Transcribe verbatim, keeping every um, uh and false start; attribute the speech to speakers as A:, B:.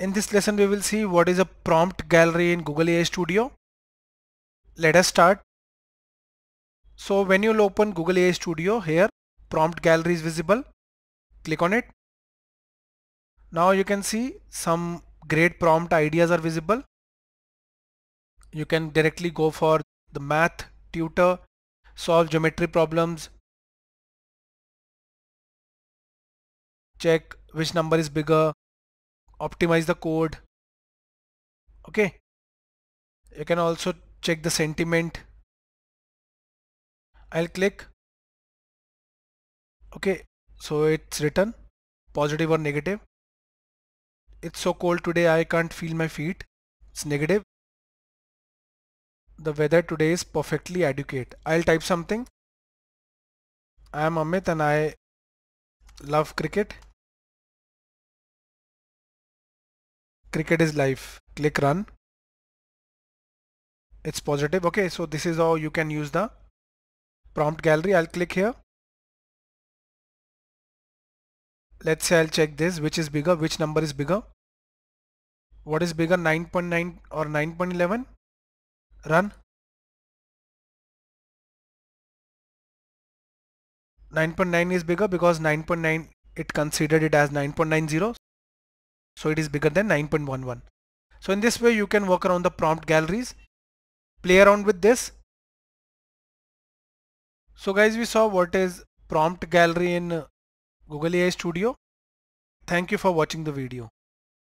A: In this lesson we will see what is a prompt gallery in Google A I Studio. Let us start. So when you'll open Google A I Studio, here prompt gallery is visible. Click on it. Now you can see some great prompt ideas are visible. You can directly go for the math tutor, solve geometry problems, check which number is bigger, optimize the code. Okay. You can also check the sentiment. I'll click. Okay, so it's written positive or negative. It's so cold today I can't feel my feet. It's negative. The weather today is perfectly adequate. I'll type something. I am Amit and I love cricket. Cricket is life. Click run. It's positive. Okay, so this is how you can use the prompt gallery. I'll click here. Let's say I'll check this. Which is bigger? Which number is bigger? What is bigger, nine point nine or nine point one one? Run. nine point nine is bigger because nine point nine, it considered it as nine point nine zero. So it is bigger than nine point one one. So in this way you can work around the prompt galleries. Play around with this. So guys, we saw what is prompt gallery in Google A I Studio. Thank you for watching the video.